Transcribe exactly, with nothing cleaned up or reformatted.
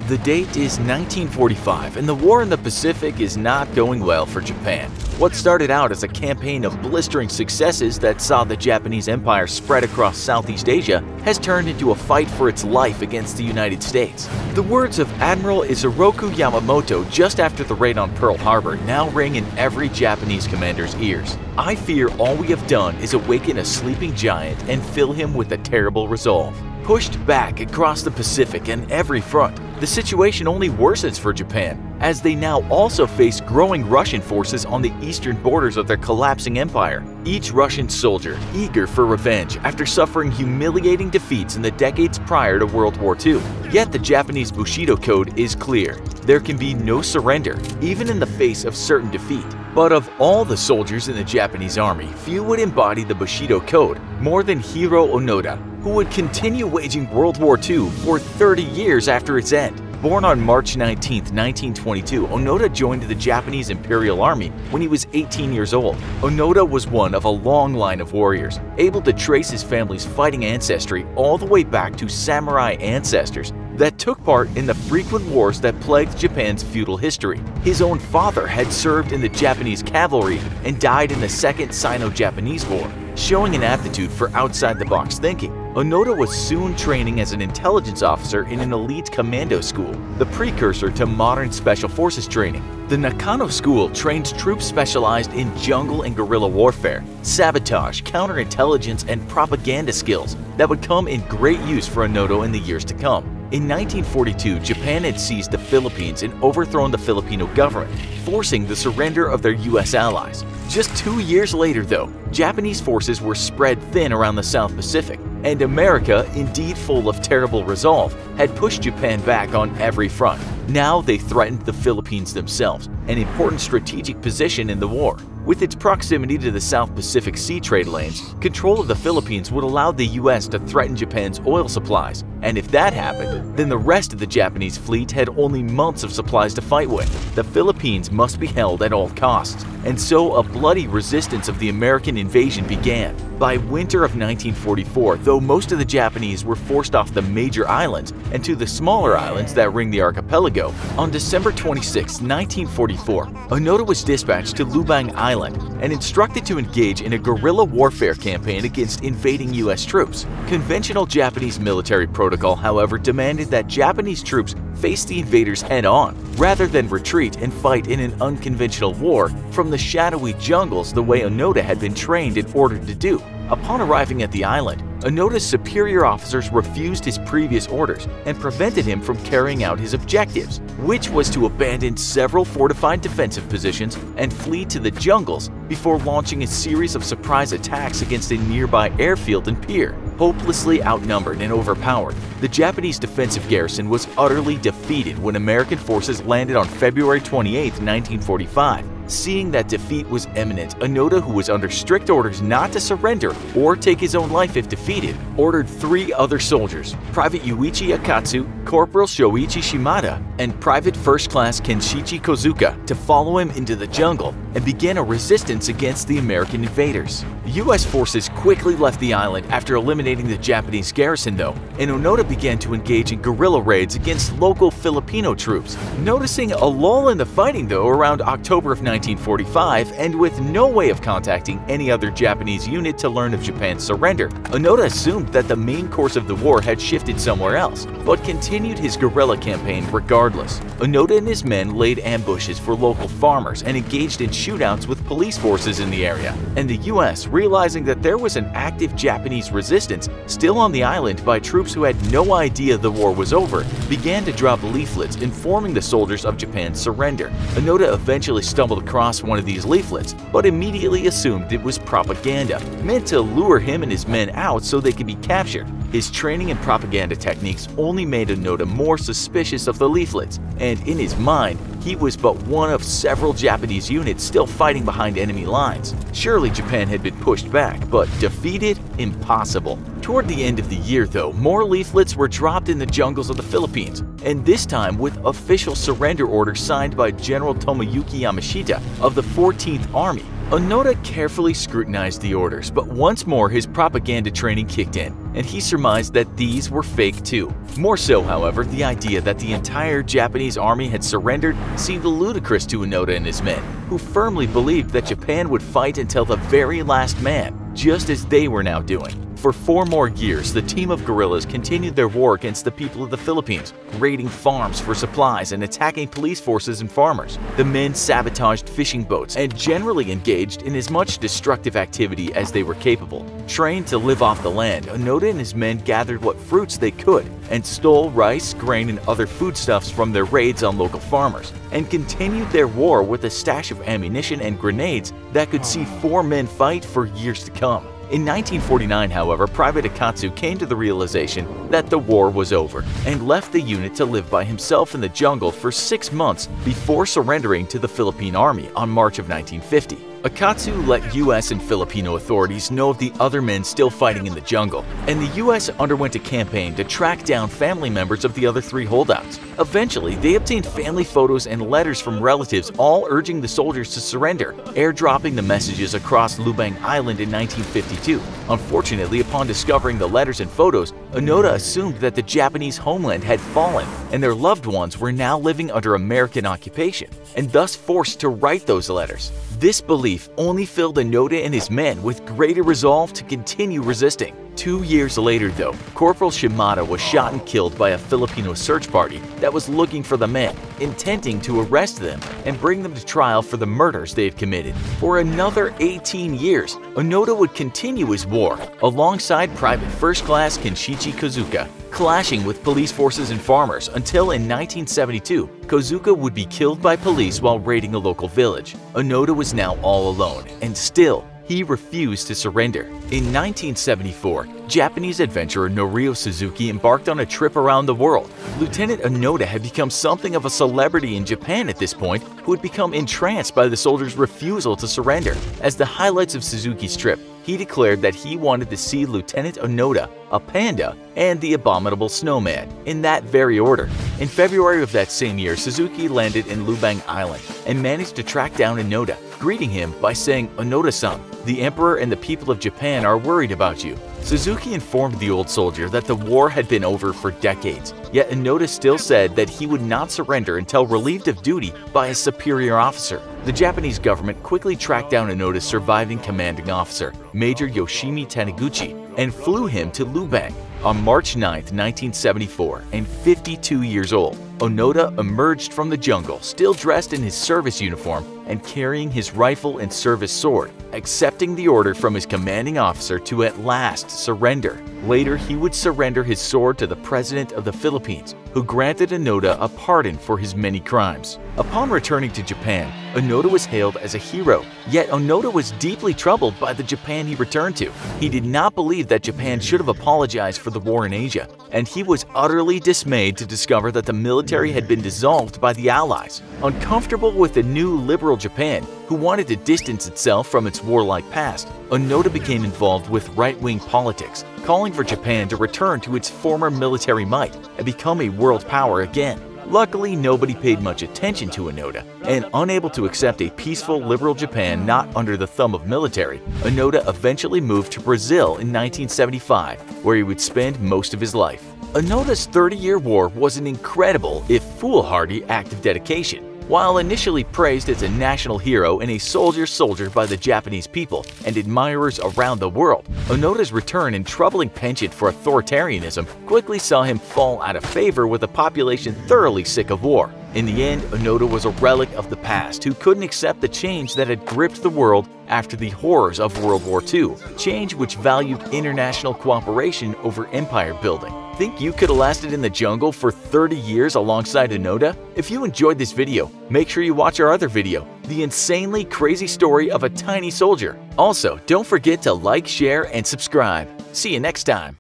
The date is nineteen forty-five, and the war in the Pacific is not going well for Japan. What started out as a campaign of blistering successes that saw the Japanese Empire spread across Southeast Asia has turned into a fight for its life against the United States. The words of Admiral Isoroku Yamamoto just after the raid on Pearl Harbor now ring in every Japanese commander's ears. "I fear all we have done is awaken a sleeping giant and fill him with a terrible resolve." Pushed back across the Pacific and every front, the situation only worsens for Japan, as they now also face growing Russian forces on the eastern borders of their collapsing empire. Each Russian soldier eager for revenge after suffering humiliating defeats in the decades prior to World War Two. Yet the Japanese Bushido Code is clear. There can be no surrender, even in the face of certain defeat. But of all the soldiers in the Japanese army, few would embody the Bushido Code more than Hiro Onoda, who would continue waging World War Two for thirty years after its end. Born on March nineteenth, nineteen twenty-two, Onoda joined the Japanese Imperial Army when he was eighteen years old. Onoda was one of a long line of warriors, able to trace his family's fighting ancestry all the way back to samurai ancestors that took part in the frequent wars that plagued Japan's feudal history. His own father had served in the Japanese cavalry and died in the Second Sino-Japanese War. Showing an aptitude for outside-the-box thinking, Onoda was soon training as an intelligence officer in an elite commando school, the precursor to modern special forces training. The Nakano School trained troops specialized in jungle and guerrilla warfare, sabotage, counterintelligence, and propaganda skills that would come in great use for Onoda in the years to come. In nineteen forty-two, Japan had seized the Philippines and overthrown the Filipino government, forcing the surrender of their U S allies. Just two years later, though, Japanese forces were spread thin around the South Pacific, and America, indeed full of terrible resolve, had pushed Japan back on every front. Now they threatened the Philippines themselves, an important strategic position in the war. With its proximity to the South Pacific sea trade lanes, control of the Philippines would allow the U S to threaten Japan's oil supplies, and if that happened, then the rest of the Japanese fleet had only months of supplies to fight with. The Philippines must be held at all costs, and so a bloody resistance of the American invasion began. By winter of nineteen forty-four, though most of the Japanese were forced off the major islands and to the smaller islands that ring the archipelago, on December twenty-sixth, nineteen forty-four, Onoda was dispatched to Lubang Island and instructed to engage in a guerrilla warfare campaign against invading U S troops. Conventional Japanese military protocol, however, demanded that Japanese troops face the invaders head-on, rather than retreat and fight in an unconventional war from the shadowy jungles the way Onoda had been trained and ordered to do. Upon arriving at the island, Onoda's superior officers refused his previous orders and prevented him from carrying out his objectives, which was to abandon several fortified defensive positions and flee to the jungles before launching a series of surprise attacks against a nearby airfield and pier. Hopelessly outnumbered and overpowered, the Japanese defensive garrison was utterly defeated when American forces landed on February twenty-eighth, nineteen forty-five. Seeing that defeat was imminent, Onoda, who was under strict orders not to surrender or take his own life if defeated, ordered three other soldiers, Private Yuichi Akatsu, Corporal Shoichi Shimada, and Private First Class Kenshichi Kozuka, to follow him into the jungle and begin a resistance against the American invaders. U S forces quickly left the island after eliminating the Japanese garrison, though, and Onoda began to engage in guerrilla raids against local Filipino troops. Noticing a lull in the fighting, though, around October of nineteen forty-five, and with no way of contacting any other Japanese unit to learn of Japan's surrender, Onoda assumed that the main course of the war had shifted somewhere else, but continued his guerrilla campaign regardless. Onoda and his men laid ambushes for local farmers and engaged in shootouts with police forces in the area, and the U S, realizing that there was an active Japanese resistance still on the island by troops who had no idea the war was over, began to drop leaflets informing the soldiers of Japan's surrender. Onoda eventually stumbled across one of these leaflets, but immediately assumed it was propaganda, meant to lure him and his men out so they could be captured. His training and propaganda techniques only made Onoda more suspicious of the leaflets, and in his mind, he was but one of several Japanese units still fighting behind enemy lines. Surely Japan had been pushed back, but defeated? Impossible. Toward the end of the year, though, more leaflets were dropped in the jungles of the Philippines, and this time with official surrender orders signed by General Tomoyuki Yamashita of the fourteenth Army. Onoda carefully scrutinized the orders, but once more his propaganda training kicked in, and he surmised that these were fake too. More so, however, the idea that the entire Japanese army had surrendered seemed ludicrous to Onoda and his men, who firmly believed that Japan would fight until the very last man, just as they were now doing. For four more years, the team of guerrillas continued their war against the people of the Philippines, raiding farms for supplies and attacking police forces and farmers. The men sabotaged fishing boats and generally engaged in as much destructive activity as they were capable. Trained to live off the land, Onoda and his men gathered what fruits they could and stole rice, grain, and other foodstuffs from their raids on local farmers, and continued their war with a stash of ammunition and grenades that could see four men fight for years to come. In nineteen forty-nine, however, Private Akatsu came to the realization that the war was over and left the unit to live by himself in the jungle for six months before surrendering to the Philippine Army on March of nineteen fifty. Akatsu let U S and Filipino authorities know of the other men still fighting in the jungle, and the U S underwent a campaign to track down family members of the other three holdouts. Eventually, they obtained family photos and letters from relatives all urging the soldiers to surrender, airdropping the messages across Lubang Island in nineteen fifty-two. Unfortunately, upon discovering the letters and photos, Onoda assumed that the Japanese homeland had fallen and their loved ones were now living under American occupation, and thus forced to write those letters. This belief only filled Onoda and his men with greater resolve to continue resisting. Two years later, though, Corporal Shimada was shot and killed by a Filipino search party that was looking for the men, intending to arrest them and bring them to trial for the murders they had committed. For another eighteen years, Onoda would continue his war alongside Private First Class Kenshichi Kozuka, clashing with police forces and farmers until in nineteen seventy-two, Kozuka would be killed by police while raiding a local village. Onoda was now all alone, and still, he refused to surrender. In nineteen seventy-four, Japanese adventurer Norio Suzuki embarked on a trip around the world. Lieutenant Onoda had become something of a celebrity in Japan at this point, who had become entranced by the soldiers' refusal to surrender. As the highlights of Suzuki's trip, he declared that he wanted to see Lieutenant Onoda, a panda, and the abominable snowman, in that very order. In February of that same year, Suzuki landed in Lubang Island and managed to track down Onoda, greeting him by saying, "Onoda-san, the Emperor and the people of Japan are worried about you." Suzuki informed the old soldier that the war had been over for decades, yet Onoda still said that he would not surrender until relieved of duty by a superior officer. The Japanese government quickly tracked down Onoda's surviving commanding officer, Major Yoshimi Taniguchi, and flew him to Lubang. On March ninth, nineteen seventy-four, and fifty-two years old, Onoda emerged from the jungle, still dressed in his service uniform and carrying his rifle and service sword, accepting the order from his commanding officer to at last surrender. Later, he would surrender his sword to the President of the Philippines, who granted Onoda a pardon for his many crimes. Upon returning to Japan, Onoda was hailed as a hero, yet Onoda was deeply troubled by the Japan he returned to. He did not believe that Japan should have apologized for the war in Asia, and he was utterly dismayed to discover that the military had been dissolved by the Allies. Uncomfortable with the new liberal Japan, who wanted to distance itself from its warlike past, Onoda became involved with right-wing politics, calling for Japan to return to its former military might and become a world power again. Luckily, nobody paid much attention to Onoda, and unable to accept a peaceful liberal Japan not under the thumb of military, Onoda eventually moved to Brazil in nineteen seventy-five, where he would spend most of his life. Onoda's thirty-year war was an incredible, if foolhardy, act of dedication. While initially praised as a national hero and a soldier soldier by the Japanese people and admirers around the world, Onoda's return and troubling penchant for authoritarianism quickly saw him fall out of favor with a population thoroughly sick of war. In the end, Onoda was a relic of the past who couldn't accept the change that had gripped the world after the horrors of World War Two, change which valued international cooperation over empire building. Think you could have lasted in the jungle for thirty years alongside Onoda? If you enjoyed this video, make sure you watch our other video, The Insanely Crazy Story of a Tiny Soldier. Also, don't forget to like, share, and subscribe. See you next time.